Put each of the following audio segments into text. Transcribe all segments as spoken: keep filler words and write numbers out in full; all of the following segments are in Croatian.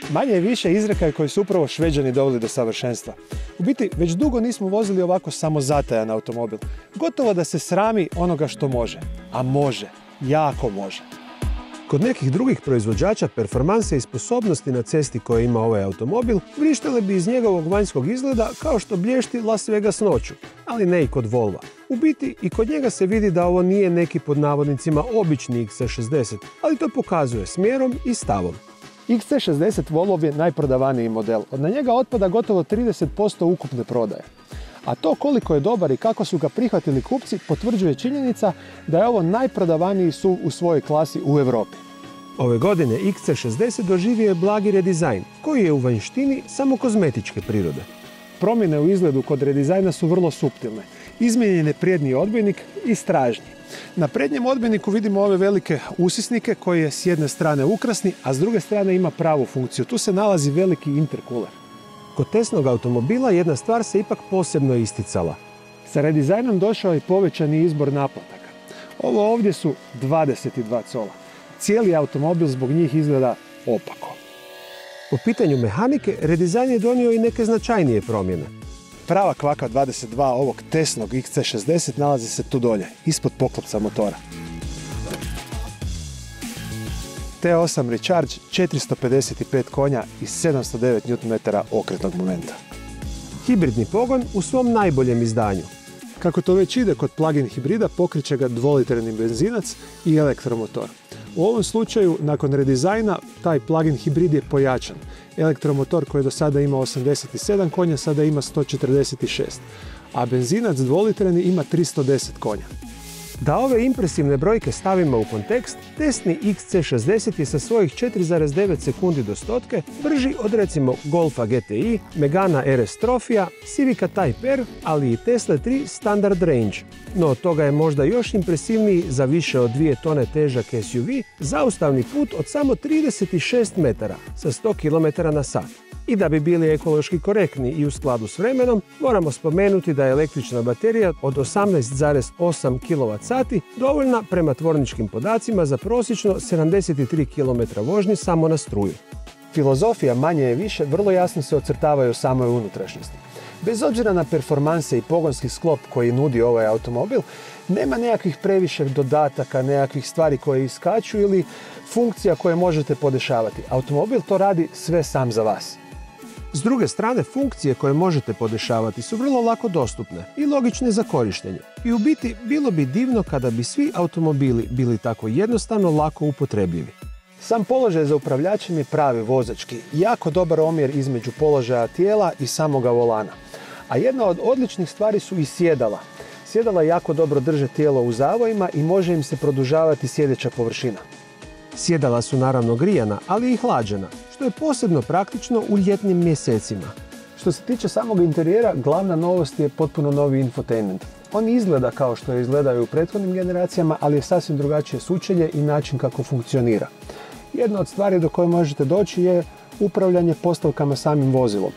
Manje je više izreka koji su upravo Šveđani doveli do savršenstva. U biti, već dugo nismo vozili ovako samozatajan automobil. Gotovo da se srami onoga što može. A može. Jako može. Kod nekih drugih proizvođača performanse i sposobnosti na cesti koje ima ovaj automobil vrištale bi iz njegovog vanjskog izgleda kao što blješti Las Vegas noću, ali ne i kod Volva. U biti i kod njega se vidi da ovo nije neki pod navodnicima obični X C šezdeset, ali to pokazuje smjerom i stavom. X C šezdeset Volvov je najprodavaniji model. Od na njega otpada gotovo trideset posto ukupne prodaje. A to koliko je dobar i kako su ga prihvatili kupci potvrđuje činjenica da je ovo najprodavaniji S U V u svojoj klasi u Europi. Ove godine X C šezdeset doživio je blagi redizajn, koji je u vanjštini samo kozmetičke prirode. Promjene u izgledu kod redizajna su vrlo suptilne. Izmijenjen je prednji odbojnik i stražnji. Na prednjem odbojniku vidimo ove velike usisnike koji je s jedne strane ukrasni, a s druge strane ima pravu funkciju. Tu se nalazi veliki intercooler. Kod Teslinog automobila jedna stvar se ipak posebno isticala. Sa redizajnom došao je povećani izbor naplataka. Ovo ovdje su dvadeset dva cola. Cijeli automobil zbog njih izgleda opako. Po pitanju mehanike, redizajn je donio i neke značajnije promjene. Prava kvaka dvadeset dva ovog Teslinog X C šezdeset nalazi se tu dolje, ispod poklopca motora. T osam Recharge, četiristo pedeset pet konja i sedamsto devet newton metara okretnog momenta. Hibridni pogon u svom najboljem izdanju. Kako to već ide kod plug-in hibrida, pokriće ga dvolitreni benzinac i elektromotor. U ovom slučaju, nakon redizajna, taj plug-in hibrid je pojačan. Elektromotor koji je do sada imao osamdeset sedam konja, sada ima sto četrdeset šest, a benzinac dvolitreni ima tristo deset konja. Da ove impresivne brojke stavimo u kontekst, Teslin X C šezdeset je sa svojih četiri zarez devet sekundi do stotke brži od recimo Golfa G T I, Megana R S Trophy, Civica Type R, ali i Tesla tri Standard Range. No od toga je možda još impresivniji za više od dvije tone težak S U V zaustavni put od samo trideset šest metara sa sto kilometara na sat. I da bi bili ekološki korektni i u skladu s vremenom, moramo spomenuti da je električna baterija od osamnaest zarez osam kilovat sati dovoljna prema tvorničkim podacima za prosječno sedamdeset tri kilometra vožnje samo na struju. Filozofija manje je više vrlo jasno se ocrtavaju u samoj unutrašnjosti. Bez obzira na performanse i pogonski sklop koji nudi ovaj automobil, nema nekakvih previše dodataka, nekakvih stvari koje iskaču ili funkcija koje možete podešavati. Automobil to radi sve sam za vas. S druge strane, funkcije koje možete podešavati su vrlo lako dostupne i logične za korištenje. I u biti, bilo bi divno kada bi svi automobili bili tako jednostavno lako upotrebljivi. Sam položaj za upravljačem je pravi vozački, jako dobar omjer između položaja tijela i samoga volana. A jedna od odličnih stvari su i sjedala. Sjedala jako dobro drže tijelo u zavojima i može im se produžavati sjedeća površina. Sjedala su naravno grijana, ali i hlađena, što je posebno praktično u ljetnim mjesecima. Što se tiče samog interijera, glavna novost je potpuno novi infotainment. On izgleda kao što je izgledao u prethodnim generacijama, ali je sasvim drugačije sučelje i način kako funkcionira. Jedna od stvari do koje možete doći je upravljanje postavkama samim vozilom,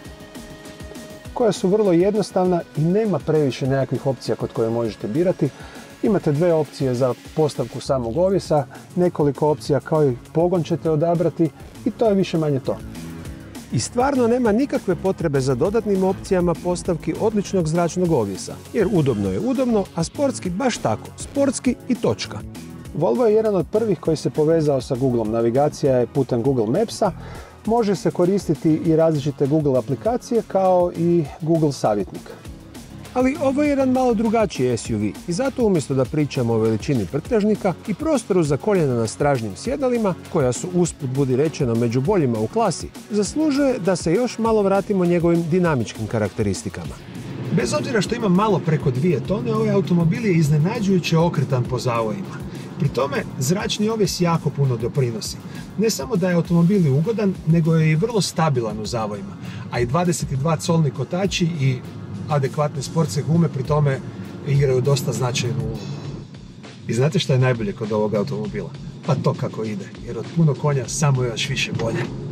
koja su vrlo jednostavna i nema previše nekakvih opcija kod koje možete birati. Imate dve opcije za postavku samog ovjesa, nekoliko opcija kao i pogon ćete odabrati i to je više manje to. I stvarno nema nikakve potrebe za dodatnim opcijama postavki odličnog zračnog ovjesa, jer udobno je udobno, a sportski baš tako, sportski i točka. Volvo je jedan od prvih koji se povezao sa Googleom. Navigacija je putem Google Mapsa, može se koristiti i različite Google aplikacije kao i Google savjetnik. Ali ovo je jedan malo drugačiji S U V i zato umjesto da pričamo o veličini prtljažnika i prostoru za koljena na stražnjim sjedalima, koja su usput budi rečeno među boljima u klasi, zaslužuje da se još malo vratimo njegovim dinamičkim karakteristikama. Bez obzira što ima malo preko dvije tone, ovaj automobil je iznenađujuće okretan po zavojima. Pri tome, zračni ovjes jako puno doprinosi. Ne samo da je automobil ugodan, nego je i vrlo stabilan u zavojima, a i dvadeset dva colni kotači i adekvatne sportske gume pri tome igraju dosta značajnu ulogu. I znate što je najbolje kod ovog automobila? Pa to kako ide, jer od puno konja samo još više bolje.